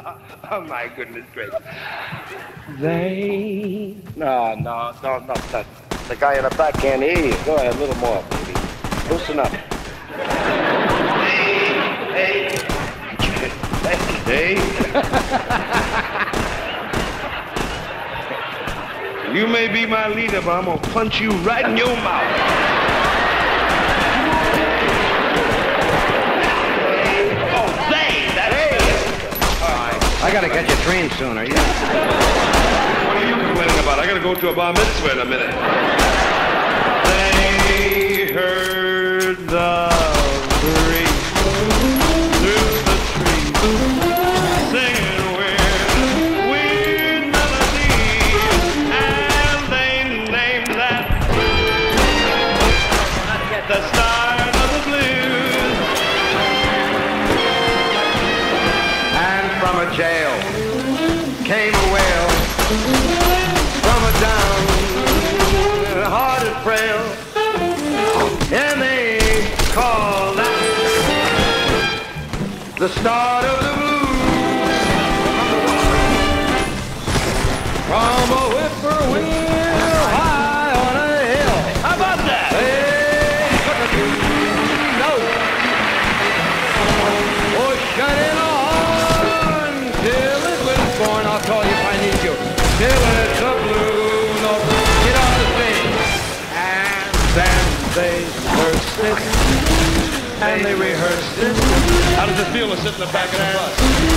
Oh, my goodness gracious. They... No. The guy in the back can't hear you. Go ahead, a little more, baby. Loosen up. Hey. You may be my leader, but I'm gonna punch you right in your mouth. I gotta catch a train sooner, yeah. What are you complaining about? I gotta go to a bar mitzvah in a minute. They heard the breeze through the trees, singing weird melodies, and they named that the start of the blues. And from a jail came a wail, from a down-hearted frail, and they called that the start of the blues. From a whippoorwill high on a hill. How about that? Hey, took a few notes, shut it on till it was born. I'll call you if I need you. Till it's a blue note. Get on the stage. And then they rehearsed it. And they rehearsed it. How does it feel to sit in the back of the bus?